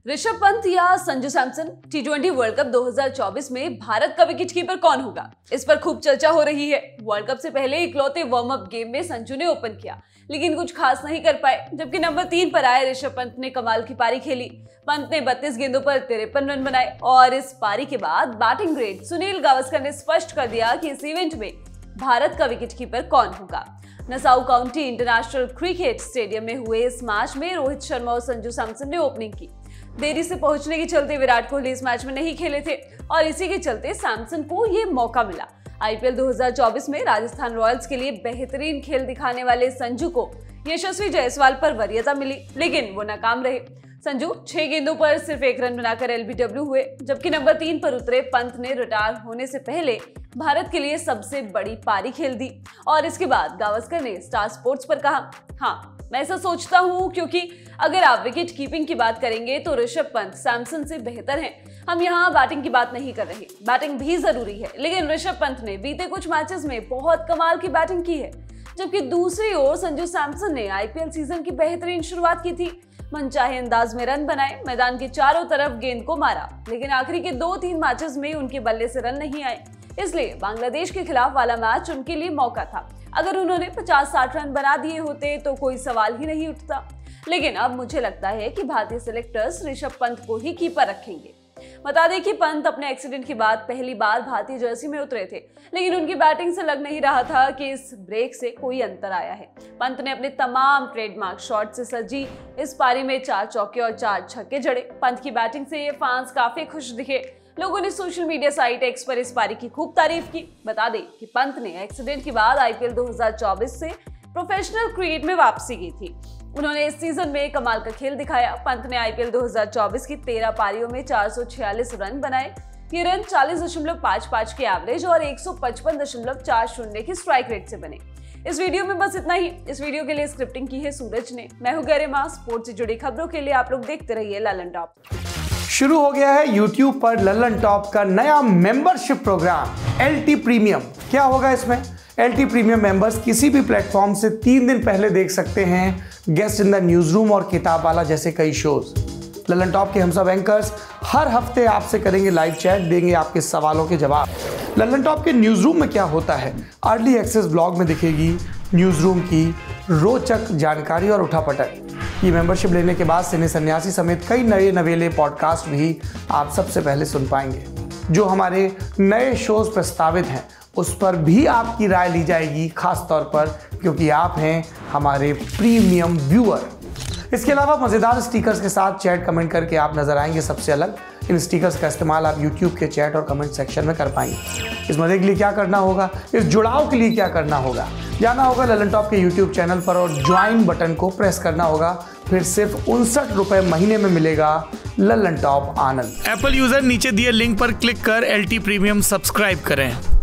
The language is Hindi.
ऋषभ पंत या Sanju Samson, T20 world cup 2024 में भारत का विकेट कीपर कौन होगा, इस पर खूब चर्चा हो रही है। वर्ल्ड कप से पहले इकलौते वार्म अप गेम में संजू ने ओपन किया, लेकिन कुछ खास नहीं कर पाए। जबकि नंबर 3 पर आए ऋषभ पंत ने कमाल की पारी खेली। पंत ने 32 गेंदों पर 53 रन बनाए और इस पारी के बाद बैटिंग ग्रेट सुनील गावस्कर ने स्पष्ट कर दिया कि इस इवेंट में भारत का विकेट कीपर कौन होगा। Nassau County international cricket stadium में हुए इस मैच में रोहित शर्मा और संजू सैमसन ने ओपनिंग की। देरी से पहुंचने के चलते विराट कोहली इस मैच में नहीं खेले थे और इसी के चलते सैमसन को ये मौका मिला। आईपीएल 2024 में राजस्थान रॉयल्स के लिए बेहतरीन खेल दिखाने वाले संजू को यशस्वी जायसवाल पर वरीयता मिली, लेकिन वो नाकाम रहे। संजू 6 गेंदों पर सिर्फ 1 रन बनाकर एलबीडब्ल्यू हुए। जबकि नंबर 3 पर उतरे पंत ने रिटायर होने से पहले भारत के लिए सबसे बड़ी पारी खेल दी और इसके बाद गावस्कर ने स्टार स्पोर्ट्स पर कहा, हाँ मैं ऐसा सोचता हूँ क्योंकि अगर आप विकेट कीपिंग की बात करेंगे तो ऋषभ पंत सैमसन से बेहतर हैं। हम यहाँ बैटिंग की बात नहीं कर रहे, बैटिंग भी जरूरी है, लेकिन ऋषभ पंत ने बीते कुछ मैचेस में बहुत कमाल की बैटिंग की है। जबकि दूसरी ओर संजू सैमसन ने आईपीएल सीजन की बेहतरीन शुरुआत की थी। मनचाहे अंदाज में रन बनाए, मैदान के चारों तरफ गेंद को मारा, लेकिन आखिरी के 2-3 मैचेस में उनके बल्ले से रन नहीं आए। इसलिए बांग्लादेश के खिलाफ वाला मैच उनके लिए मौका था। अगर उन्होंने 50-60 रन बना दिए होते तो कोई सवाल ही नहीं उठता। लेकिन अब मुझे लगता है कि भारतीय सिलेक्टर्स ऋषभ पंत को ही कीपर रखेंगे। बता दें कि पंत अपने एक्सीडेंट के बाद पहली बार भारतीय जर्सी में उतरे थे, लेकिन उनकी बैटिंग से लग नहीं रहा था कि इस ब्रेक से कोई अंतर आया है। पंत ने अपने तमाम ट्रेडमार्क शॉट से सजी इस पारी में 4 चौके और 4 छक्के जड़े। पंत की बैटिंग से ये फैंस काफी खुश दिखे। लोगों ने सोशल मीडिया साइट एक्स पर इस पारी की खूब तारीफ की। बता दें कि पंत ने एक्सीडेंट के बाद आईपीएल 2024 से प्रोफेशनल क्रिकेट में वापसी की थी। उन्होंने इस सीजन में कमाल का खेल दिखाया। पंत ने आईपीएल 2024 की 13 पारियों में 446 रन बनाए। ये रन 40.55 के एवरेज और 155.40 की स्ट्राइक रेट से बने। इस वीडियो में बस इतना ही। इस वीडियो के लिए स्क्रिप्टिंग की है सूरज ने। मैं हूं गरिमा। स्पोर्ट्स से जुड़ी खबरों के लिए आप लोग देखते रहिए ललन टॉप। शुरू हो गया है YouTube पर ललन टॉप का नया मेंबरशिप प्रोग्राम LT प्रीमियम। क्या होगा इसमें? LT प्रीमियम मेंबर्स किसी भी प्लेटफॉर्म से 3 दिन पहले देख सकते हैं guest in the news room और किताब वाला जैसे कई शोज। ललन टॉप के हम सब एंकर्स हर हफ्ते आपसे करेंगे लाइव चैट, देंगे आपके सवालों के जवाब। ललन टॉप के न्यूज रूम में क्या होता है, अर्ली एक्सेस ब्लॉग में दिखेगी न्यूज रूम की रोचक जानकारी और उठापटक। ये मेंबरशिप लेने के बाद सिने सन्यासी समेत कई नए नवेले पॉडकास्ट भी आप सबसे पहले सुन पाएंगे। जो हमारे नए शोज प्रस्तावित हैं उस पर भी आपकी राय ली जाएगी, खास तौर पर क्योंकि आप हैं हमारे प्रीमियम व्यूअर। इसके अलावा मज़ेदार स्टिकर्स के साथ चैट कमेंट करके आप नजर आएंगे सबसे अलग। इन स्टिकर्स का इस्तेमाल आप YouTube के चैट और कमेंट सेक्शन में कर पाएंगे। इस मजे के लिए क्या करना होगा, इस जुड़ाव के लिए क्या करना होगा, जाना होगा ललन टॉप के YouTube चैनल पर और ज्वाइन बटन को प्रेस करना होगा। फिर सिर्फ 59 रुपए महीने में मिलेगा Lallantop Anand. Apple user नीचे दिए लिंक पर क्लिक कर LT प्रीमियम सब्सक्राइब करें।